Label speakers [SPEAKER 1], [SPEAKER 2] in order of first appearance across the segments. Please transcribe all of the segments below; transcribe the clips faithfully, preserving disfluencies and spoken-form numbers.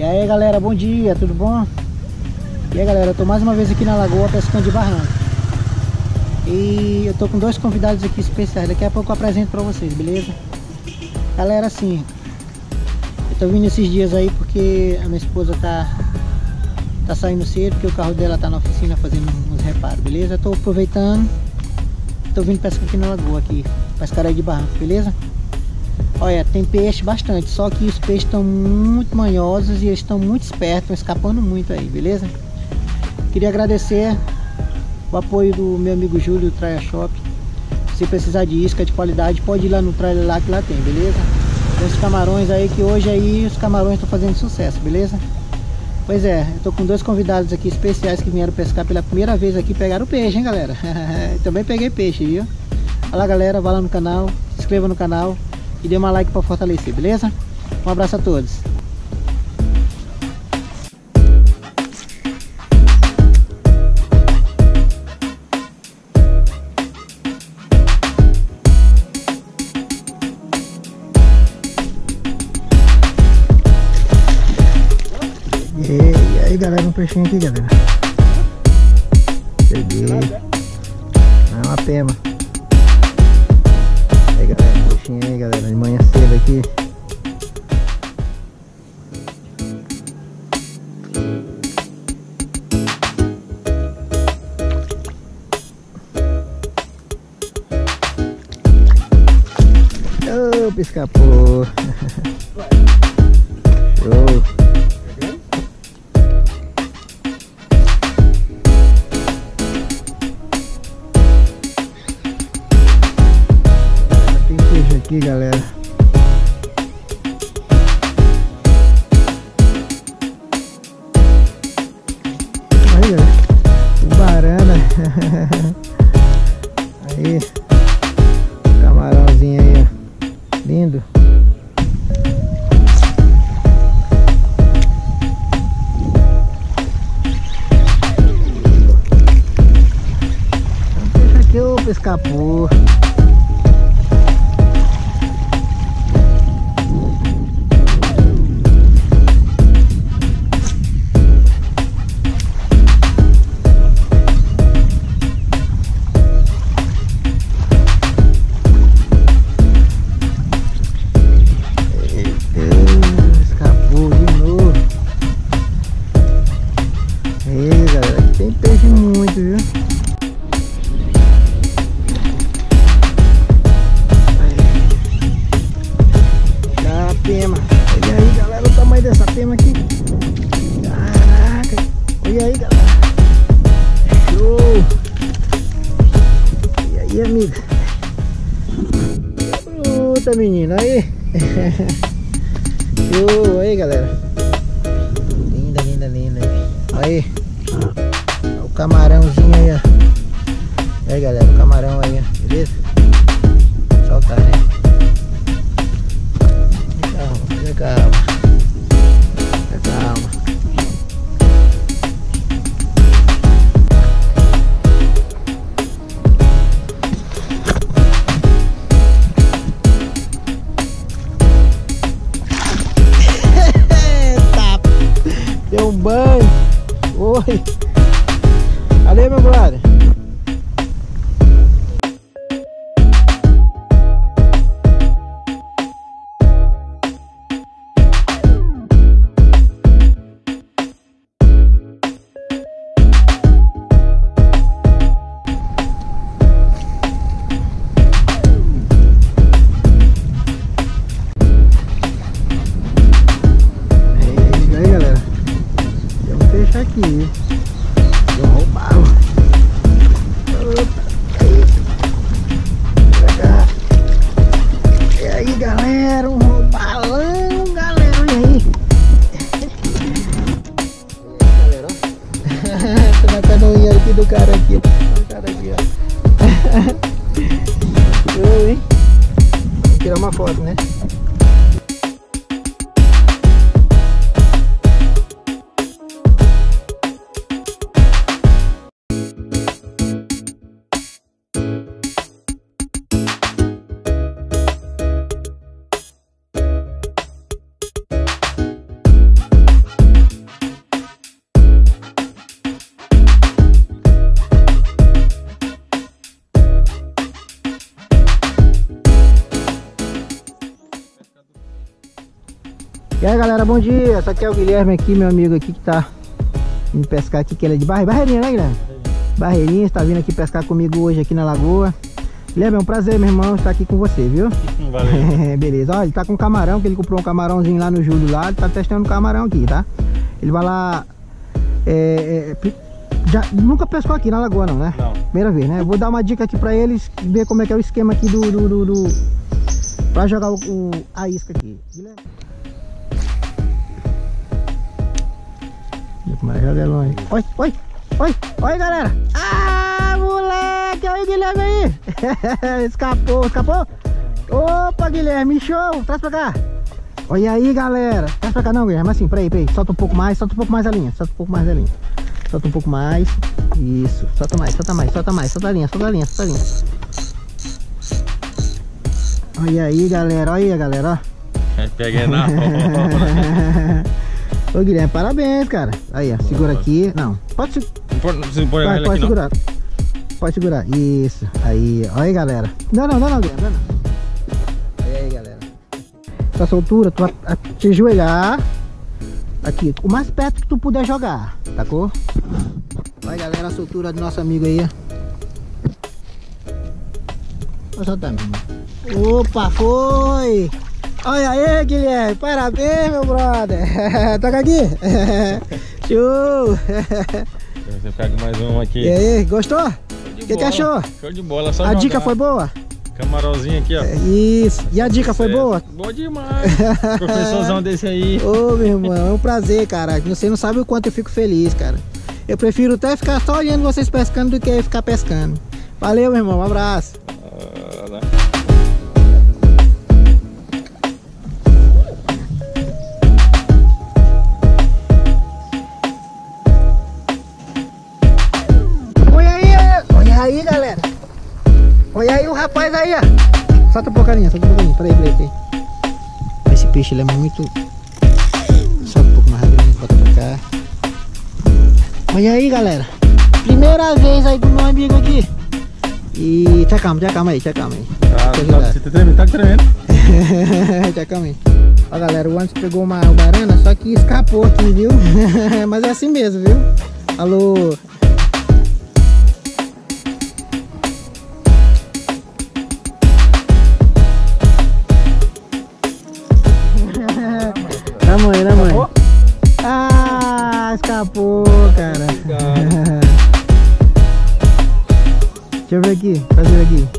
[SPEAKER 1] aí galera, bom dia, tudo bom? E aí galera, eu tô mais uma vez aqui na lagoa pescando de barranco. E eu tô com dois convidados aqui especiais, daqui a pouco eu apresento pra vocês, beleza? Galera, assim, eu tô vindo esses dias aí porque a minha esposa tá Tá saindo cedo, porque o carro dela tá na oficina fazendo uns reparos, beleza? Eu tô aproveitando, tô vindo pescar aqui na lagoa, aqui, pescaria de barranco, beleza? Olha, tem peixe bastante, só que os peixes estão muito manhosos e eles estão muito espertos, estão escapando muito aí, beleza? Queria agradecer o apoio do meu amigo Júlio, do Traia Shop. Se precisar de isca de qualidade, pode ir lá no Traia lá que lá tem, beleza? Tem os camarões aí, que hoje aí os camarões estão fazendo sucesso, beleza? Pois é, eu tô com dois convidados aqui especiais que vieram pescar pela primeira vez aqui, pegaram peixe, hein galera? Também peguei peixe, viu? Olha lá galera, vai lá no canal, se inscreva no canal e dê uma like pra fortalecer, beleza? Um abraço a todos. E aí galera, um peixinho aqui galera. Peguei. É uma pema. E aí galera, um peixinho aí galera, de manhã cedo aqui. Opa, escapou. Show. Aqui galera, aí galera, tubarana. Aí, camarãozinho aí, ó, lindo. Deixa aqui o pescapô. Tem peixe muito, viu? Olha a pema. Olha aí, galera, o tamanho dessa pema aqui. Caraca. Olha aí, galera. Show. E aí, amiga. Puta, menina. Aí. Show. Aí, galera. Linda, linda, linda. Aí. O camarãozinho aí, ó. E aí galera, o camarão aí, ó. Beleza? Vou soltar, né? Calma, calma. Calma. Tá. Deu um banho. Oi. Valeu, meu brother. E aí, galera, tem um peixe aqui. Vou roubar. E aí galera, um roubalão, galera, olha aí. E aí galera, ó. Tô na canoinha aqui do cara aqui, ó. O cara aqui, ó. Show, hein? Vou tirar uma foto, né? E aí galera, bom dia, esse aqui é o Guilherme aqui, meu amigo aqui que tá indo pescar aqui, que ele é de Barre... Barreirinha, né Guilherme? Barreirinha, está vindo aqui pescar comigo hoje aqui na lagoa. Guilherme, é um prazer, meu irmão, estar aqui com você, viu? Valeu. Beleza, olha, ele tá com um camarão, que ele comprou um camarãozinho lá no Júlio lá, ele tá testando o camarão aqui, tá? Ele vai lá, é, é, já, nunca pescou aqui na lagoa não, né? Não. Primeira vez, né? Eu vou dar uma dica aqui pra eles, ver como é que é o esquema aqui do... do, do, do pra jogar o, o, a isca aqui. Guilherme. Oi, oi, oi, oi galera. Ah, moleque, olha o Guilherme aí. Escapou, escapou. Opa, Guilherme, show. Traz pra cá. Olha aí, galera. Traz pra cá não, Guilherme, assim, peraí, peraí. Solta um pouco mais, solta um pouco mais a linha. Solta um pouco mais a linha. Solta um pouco mais. Isso, solta mais, solta mais, solta mais. Solta a linha, solta a linha, solta a linha. Olha aí, galera, olha aí, galera, ó.
[SPEAKER 2] Peguei na hora.
[SPEAKER 1] Ô Guilherme, parabéns, cara. Aí, ó, segura aqui. Não, pode, se...
[SPEAKER 2] pode, pode,
[SPEAKER 1] pode segurar. Não. Pode segurar. Isso. Aí, olha aí, galera. Não, não, não, não, Guilherme, não, não. Aí, aí, galera. Essa soltura, tu a, te ajoelhar aqui, o mais perto que tu puder jogar, sacou? Olha, galera, a soltura do nosso amigo aí, ó. Vou soltar, meu irmão. Opa, foi! Olha aí, Guilherme, parabéns, meu brother. Toca aqui. Show.
[SPEAKER 2] Você pega mais um aqui.
[SPEAKER 1] E aí, gostou? O que, que achou?
[SPEAKER 2] Show de bola, só
[SPEAKER 1] a
[SPEAKER 2] jogar.
[SPEAKER 1] Dica foi boa?
[SPEAKER 2] Camarãozinho aqui, ó.
[SPEAKER 1] Isso. E a dica foi boa?
[SPEAKER 2] Boa demais. Professorzão desse aí.
[SPEAKER 1] Ô, meu irmão, é um prazer, cara. Você não sabe o quanto eu fico feliz, cara. Eu prefiro até ficar só olhando vocês pescando do que ficar pescando. Valeu, meu irmão. Um abraço. Aí, galera, olha aí o rapaz aí, ó. Solta um pouquinho, solta um pouquinho, peraí, peraí, peraí. Esse peixe, ele é muito... Solta um pouco mais rápido, bota pra cá. Olha aí, galera, primeira vez aí do meu amigo aqui. E... Te acalma, te acalma aí, te acalma aí.
[SPEAKER 2] Tá, tá, você tá tremendo, tá tremendo.
[SPEAKER 1] Te acalma aí. Ó, galera, o Anderson pegou uma ubarana, só que escapou aqui, viu? Mas é assim mesmo, viu? Alô... Na mãe, na mãe. Escapou? Ah, escapou, cara. Deixa eu ver aqui, fazer aqui.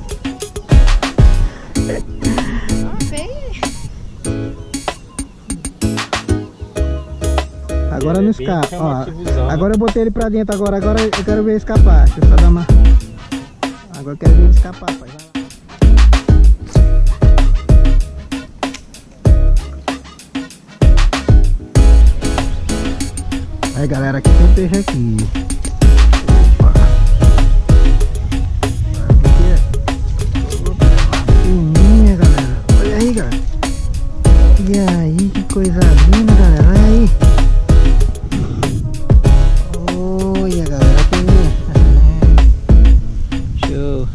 [SPEAKER 1] Agora não escapa. Ó, agora eu botei ele pra dentro. Agora, agora eu quero ver ele escapar. Deixa eu só dar uma. Agora eu quero ver ele escapar, pai. Aí galera, aqui tem peixe aqui. Opa. Fininha, galera. Olha aí, galera. E aí, que coisa linda, galera. Olha aí. Olha, galera, fininha. Show.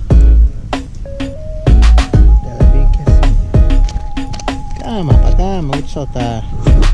[SPEAKER 1] Ela bem que assim. Calma, rapaz, calma, vou te soltar.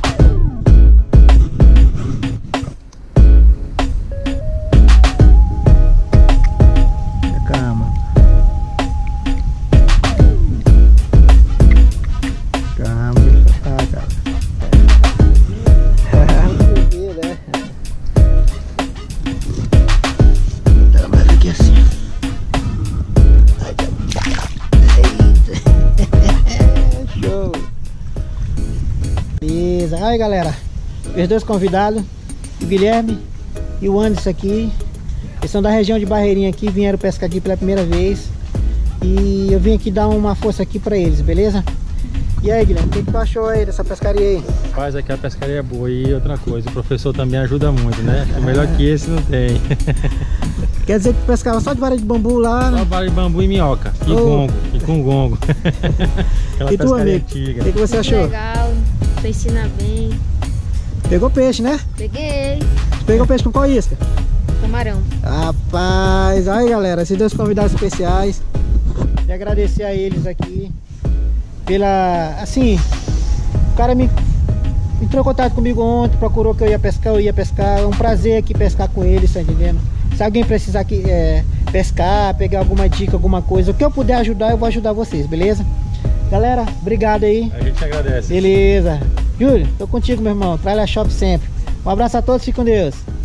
[SPEAKER 1] Aí galera, os dois convidados, o Guilherme e o Anderson aqui, eles são da região de Barreirinha aqui, vieram pescar aqui pela primeira vez. E eu vim aqui dar uma força aqui pra eles, beleza? E aí Guilherme, o que, que tu achou aí dessa pescaria aí?
[SPEAKER 2] Rapaz, aqui a pescaria é boa e outra coisa, o professor também ajuda muito, né? O melhor que esse não tem.
[SPEAKER 1] Quer dizer que tu pescava só de vara de bambu lá?
[SPEAKER 2] Só vara de bambu e minhoca, e oh. gongo, e com gongo.
[SPEAKER 1] E tu, amigo, o que, que você achou?
[SPEAKER 3] Legal, tu ensina bem.
[SPEAKER 1] Pegou peixe, né?
[SPEAKER 3] Peguei.
[SPEAKER 1] Tu pegou peixe com qual isca?
[SPEAKER 3] Camarão.
[SPEAKER 1] Rapaz, aí galera, esses dois convidados especiais. E agradecer a eles aqui pela, assim, o cara me entrou em contato comigo ontem, procurou que eu ia pescar, eu ia pescar. É um prazer aqui pescar com eles, tá entendendo? Se alguém precisar aqui, é, pescar, pegar alguma dica, alguma coisa, o que eu puder ajudar, eu vou ajudar vocês, beleza? Galera, obrigado aí.
[SPEAKER 2] A gente agradece.
[SPEAKER 1] Beleza. Júlio, tô contigo, meu irmão. Trailer Shop sempre. Um abraço a todos, fiquem com Deus.